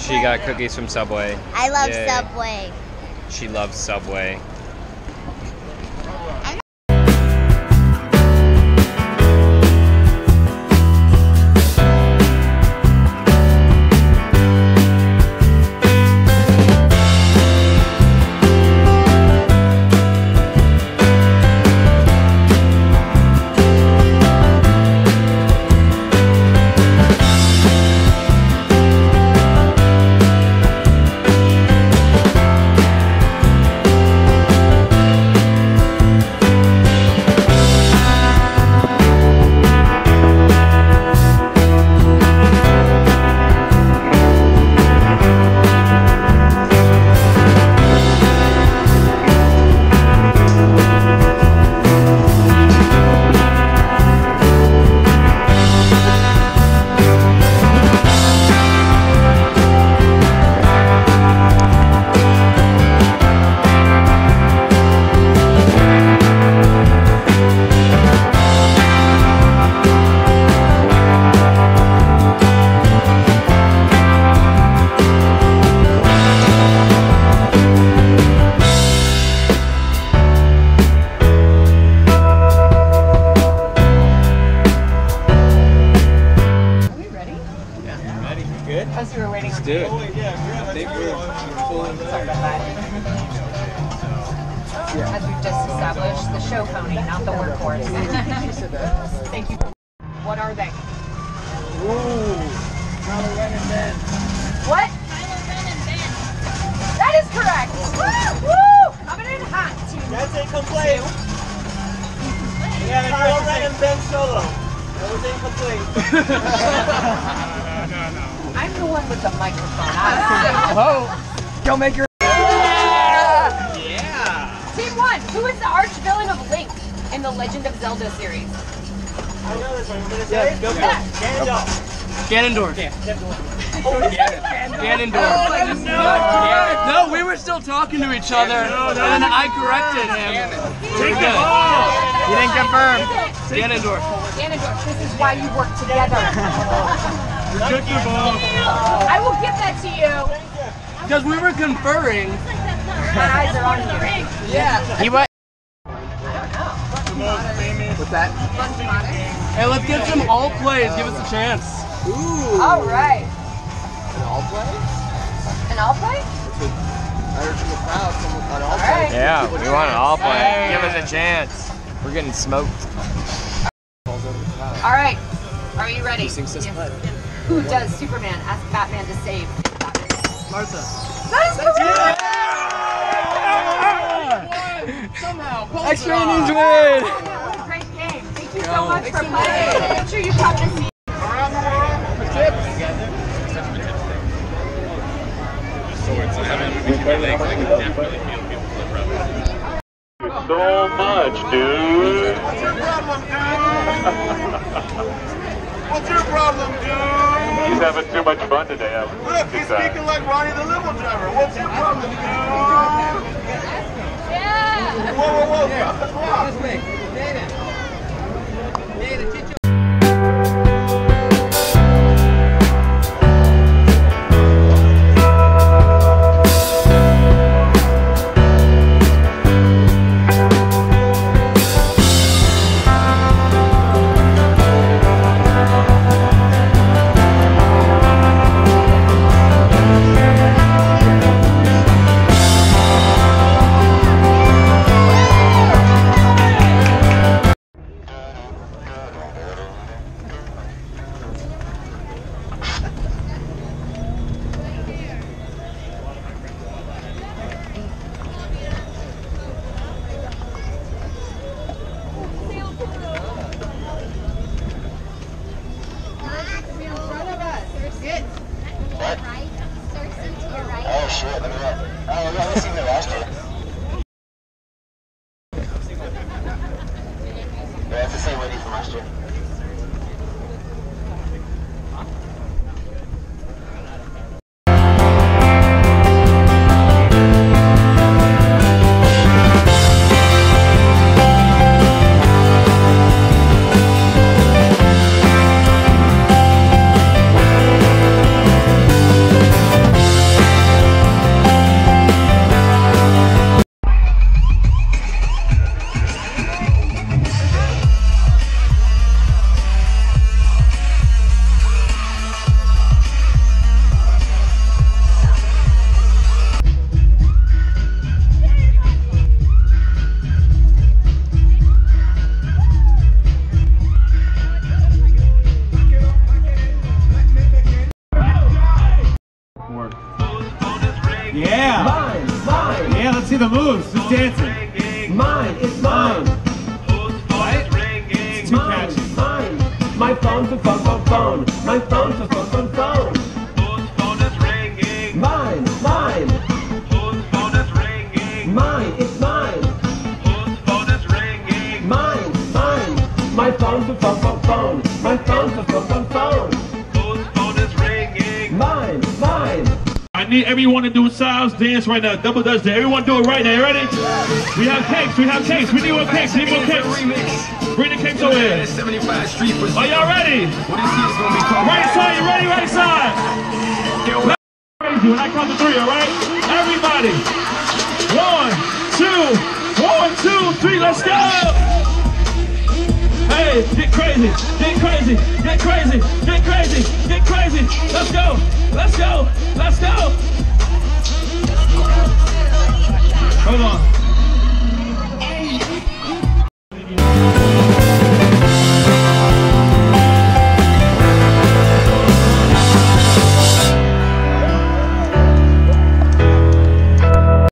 She got cookies from Subway. I love Yay. Subway. She loves Subway. As we were waiting on Do it. I think we're full. Sorry about that. As we've just established, the show pony, not the workhorse. Thank you. What are they? Ooh, Kylo Ren and Ben. What? Kylo Ren and Ben. That is correct. Woo! Woo! Coming in hot, team. That's incomplete. Yeah, Kylo Ren and Ben Solo. That was incomplete. I'm the one with the microphone. Oh, go make your. Yeah! Yeah. Team 1, who is the arch villain of Link in the Legend of Zelda series? I know this one. You're gonna say? Go for it. Gandalf. Ganondorf. Ganondorf. No, we were still talking to each other, and then I corrected him. Take the ball. You didn't confirm. Ganondorf. Ganondorf, this is why you work together. Took the ball. I will give that to you. Because we were conferring. My eyes are on you. Yeah. He went. What's that? Hey, let's get some all plays. Give us a chance. Ooh. All right. An all play? An all play? I heard from the crowd. An all play. Alright. Yeah, we want it all play. Give us a chance. We're getting smoked. All right. Are you ready? Yes. Who does Superman ask Batman to save? Martha. That is correct! Somehow. Extra innings win! What a great game. Thank you so much for playing. Make sure you come to see. So much, dude. What's your problem, dude? He's having too much fun today. Look, he's speaking like Ronnie the limo driver. What's your problem, dude? Yeah. Whoa, whoa, whoa. Stop the clock. This way. Data, teach you. Who's dancing? Mine, it's mine. It's mine, mine. My phone's a phone. My phone's a phone. Mine, mine. Mine, it's mine. Mine, mine. My phone's a phone. My phone's a phone. Mine, mine. I need everyone to do Sal's dance right now. Double Dutch dance. Everyone do it right now. You ready? We have cakes. We have cakes. We need more cakes. We need more cakes. Bring the cakes over here. Are y'all ready? Right side. You ready? Right side. Crazy when I count to 3. All right? Everybody. 1, 2, 3. Let's go. Hey, get crazy. Get crazy. Get crazy. Get crazy. Get crazy. Let's go. Let's go. Let's go. Hold on.